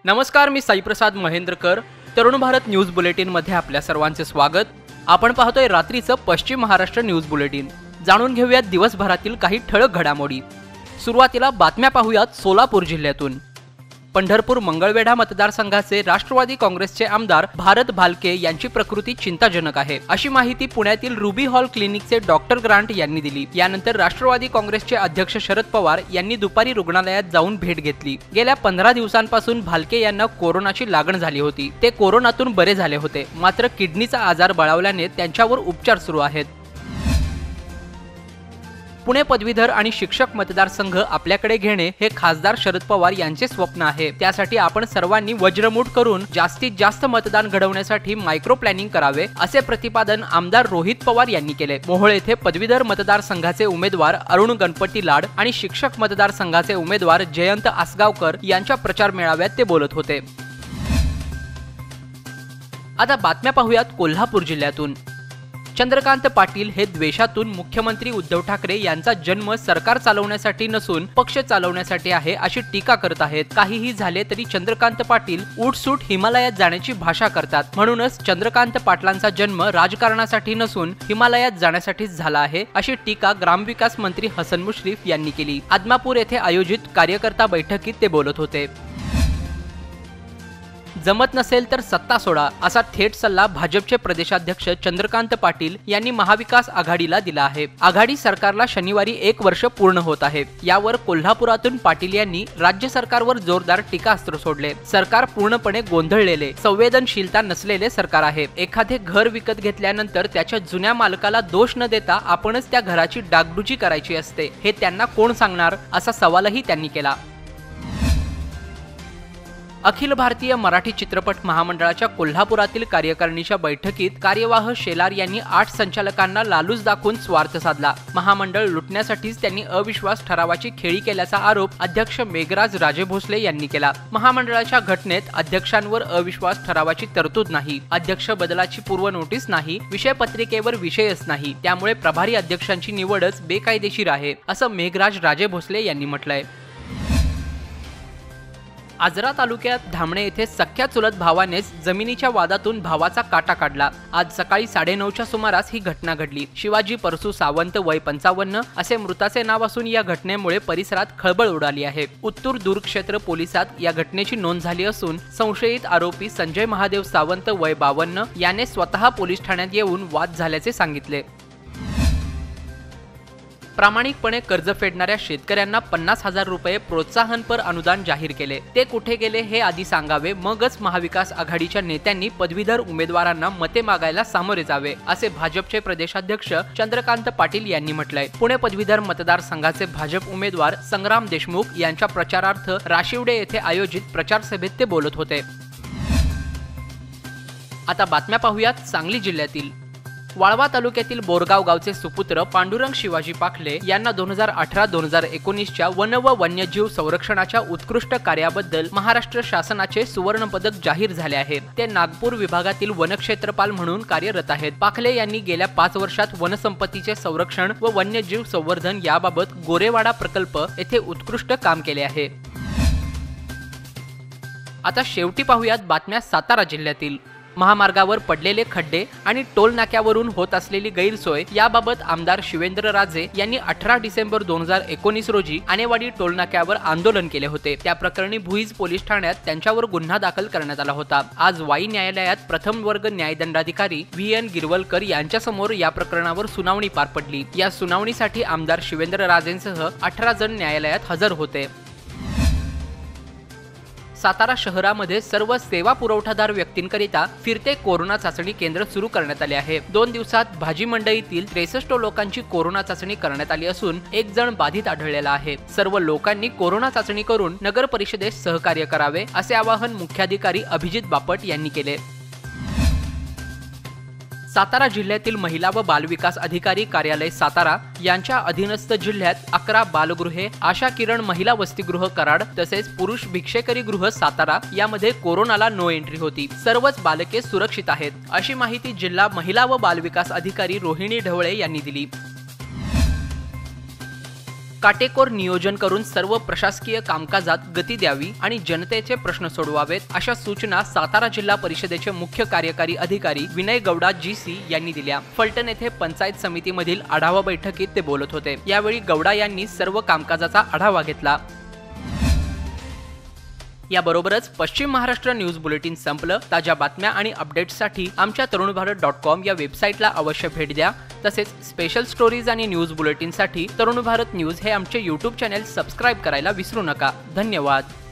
नमस्कार, मी साईप्रसाद महेंद्रकर. तरुण Bharat news bulletin मध्ये आपल्या सर्वांचे स्वागत. आपण पाहतोय रात्रीचं पश्चिम महाराष्ट्र न्यूज बुलेटिन. जाणून घेऊयात दिवसभरातील काही ठळक घडामोडी. सुरुवातीला बातम्या पाहूयात सोलापूर जिल्ह्यातून. पंढरपूर मंगळवेढा मतदारसंघाचे राष्ट्रवादी काँग्रेसचे आमदार भारत भालके यांची प्रकृती चिंताजनक आहे, अशी माहिती पुण्यातील रुबी हॉल क्लिनिकचे डॉक्टर ग्रांट यांनी दिली. यानंतर राष्ट्रवादी काँग्रेसचे अध्यक्ष शरद पवार यांनी दुपारी रुग्णालयात जाऊन भेट घेतली. गेल्या 15 दिवसांपासून भालके यांना कोरोनाची लागण झाली होती. ते कोरोनातून बरे झाले होते, मात्र किडनीचा आजार बळावल्याने त्यांच्यावर उपचार सुरू आहेत. पुणे पदवीधर आणि शिक्षक मतदारसंघ आपल्याकडे घेणे हे खासदार शरद पवार यांचे स्वप्न आहे. त्यासाठी आपण सर्वांनी वज्रमूठ करून जास्तीत जास्त मतदान घडवण्यासाठी मायक्रो प्लॅनिंग करावे, असे प्रतिपादन आमदार रोहित पवार यांनी केले. मोहोळ येथे पदवीधर मतदारसंघाचे उमेदवार अरुण गणपती लाड आणि शिक्षक मतदारसंघाचे उमेदवार जयंत आसगावकर यांच्या प्रचार मेळाव्यात ते बोलत होते. आता बातम्या पाहूयात कोल्हापूर जिल्ह्यातून. चंद्रकांत पाटील हे द्वेषातून मुख्यमंत्री उद्धव ठाकरे यांचा जन्म सरकार चालवण्यासाठी नसून पक्ष चालवण्यासाठी आहे, अशी टीका करत आहेत. काहीही झाले तरी चंद्रकांत पाटील उठसूट हिमालयात जाण्याची भाषा करतात. म्हणूनच चंद्रकांत पाटलांचा जन्म राजकारणासाठी नसून हिमालयात जाण्यासाठीच झाला आहे, अशी टीका ग्रामविकास मंत्री हसन मुश्रीफ यांनी केली. आदमापूर येथे आयोजित कार्यकर्ता बैठकीत ते बोलत होते. जमत नसेल तर सत्ता सोडा, असा थेट सल्ला भाजपचे प्रदेशाध्यक्ष चंद्रकांत पाटील यांनी महाविकास आघाडीला दिला आहे. आघाडी सरकारला शनिवारी 1 वर्ष पूर्ण होत आहे. यावर कोल्हापुरातून पाटील यांनी राज्य सरकारवर जोरदार टीकास्त्र सोडले. सरकार पूर्णपणे गोंधळलेले, संवेदनशीलता नसलेले सरकार आहे. एखादे घर विकत घेतल्यानंतर त्याच्या जुन्या मालकाला दोष न देता आपणच त्या घराची डागडुजी करायची असते, हे त्यांना कोण सांगणार, असा सवालही त्यांनी केला. अखिल भारतीय मराठी चित्रपट महामंडळाच्या कोल्हापुरातील कार्यकारिणीच्या बैठकीत कार्यवाह शेलार यांनी 8 संचालकांना लालूच दाखवून स्वार्थ साधला. महामंडळ लुटण्यासाठीच त्यांनी अविश्वास ठरावाची खेळी केल्याचा आरोप अध्यक्ष मेघराज राजेभोसले यांनी केला. महामंडळाच्या घटनेत अध्यक्षांवर अविश्वास ठरावाची तरतूद नाही, अध्यक्ष बदलाची पूर्व नोटीस नाही, विषय पत्रिकेवर विषयच नाही, त्यामुळे प्रभारी अध्यक्षांची निवडच बेकायदेशीर आहे, असं मेघराज राजेभोसले यांनी म्हटलंय. आजरा तालुक्यात धामणे येथे सख्या चुलत भावानेच जमिनीच्या वादातून भावाचा काटा काढला. आज सकाळी 9:30च्या सुमारास ही घटना घडली. शिवाजी परसू सावंत वय 55 असे मृताचे नाव असून या घटनेमुळे परिसरात खळबळ उडाली आहे. उत्तूर दूरक्षेत्र पोलिसात या घटनेची नोंद झाली असून संशयित आरोपी संजय महादेव सावंत वय 52 याने स्वतः पोलीस ठाण्यात येऊन वाद झाल्याचे सांगितले. प्रामाणिकपणे कर्ज फेडणाऱ्या शेतकऱ्यांना 50,000 रुपये प्रोत्साहनपर अनुदान जाहीर केले. ते कुठे गेले हे आधी सांगावे, मगच महाविकास आघाडीच्या नेत्यांनी पदवीधर उमेदवारांना मते मागायला सामोरे जावे, असे भाजपचे प्रदेशाध्यक्ष चंद्रकांत पाटील यांनी म्हटलंय. पुणे पदवीधर मतदारसंघाचे भाजप उमेदवार संग्राम देशमुख यांच्या प्रचारार्थ राशिवडे येथे आयोजित प्रचार सभेत ते बोलत होते. आता बातम्या पाहूयात सांगली जिल्ह्यातील. वाळवा तालुक्यातील बोरगाव गावचे सुपुत्र पांडुरंग शिवाजी पाखले यांना 2018-2019च्या वन व वन्यजीव संरक्षणाच्या उत्कृष्ट कार्याबद्दल महाराष्ट्र शासनाचे सुवर्ण पदक जाहीर झाले आहे. ते नागपूर विभागातील वनक्षेत्रपाल म्हणून कार्यरत आहेत. पाखले यांनी गेल्या 5 वर्षात वनसंपत्तीचे संरक्षण व वन्यजीव संवर्धन याबाबत गोरेवाडा प्रकल्प येथे उत्कृष्ट काम केले आहे. आता शेवटी पाहूयात बातम्या सातारा जिल्ह्यातील. महामार्गावर पडलेले खड्डे आणि टोल नाक्यावरून होत असलेली गैरसोय याबाबत आमदार शिवेंद्र राजे यांनी 18 डिसेंबर 2019 रोजी आणेवाडी टोल नाक्यावर आंदोलन केले होते. त्या प्रकरणी भुईज पोलीस ठाण्यात त्यांच्यावर गुन्हा दाखल करण्यात आला होता. आज वाई न्यायालयात प्रथम वर्ग न्यायदंडाधिकारी VN गिरवलकर यांच्यासमोर या प्रकरणावर सुनावणी पार पडली. या सुनावणीसाठी आमदार शिवेंद्र राजेंसह 18 जण न्यायालयात हजर होते. सातारा शहरामध्ये सर्व सेवा पुरवठादार व्यक्तींकरिता फिरते कोरोना चाचणी केंद्र सुरू करण्यात आले आहे. 2 दिवसात भाजी मंडईतील 63 लोकांची कोरोना चाचणी करण्यात आली असून 1 जण बाधित आढळलेला आहे. सर्व लोकांनी कोरोना चाचणी करून नगर परिषदेस सहकार्य करावे, असे आवाहन मुख्याधिकारी अभिजित बापट यांनी केले. सातारा जिल्ह्यातील महिला व बालविकास अधिकारी कार्यालय सातारा यांच्या अधीनस्थ जिल्ह्यात 11 बालगृहे, आशा किरण महिला वसतिगृह कराड तसेच पुरुष भिक्षेकरी गृह सातारा यामध्ये कोरोनाला नो एंट्री होती. सर्वच बालके सुरक्षित आहेत, अशी माहिती जिल्हा महिला व बालविकास अधिकारी रोहिणी ढवळे यांनी दिली. काटेकोर नियोजन करून सर्व प्रशासकीय कामकाजात गती द्यावी आणि जनतेचे प्रश्न सोडवावेत अशा सूचना सातारा जिल्हा परिषदेचे मुख्य कार्यकारी अधिकारी विनय गौडा GC यांनी दिल्या। फलटण येथे पंचायत समितीमधील आढावा बैठकीत ते बोलत होते। यावेळी गौडा यांनी सर्व कामकाजाचा आढावा घेतला। याबरोबरच पश्चिम महाराष्ट्र न्यूज बुलेटिन संपलं। ताज्या बातम्या आणि अपडेट्ससाठी आमच्या तरुणभारत.com या वेबसाईटला अवश्य भेट द्या। तसेच स्पेशल स्टोरीज आणि न्यूज बुलेटिनसाठी तरुण भारत न्यूज हे आमचे YouTube चॅनेल सबस्क्राइब करायला विसरू नका। धन्यवाद।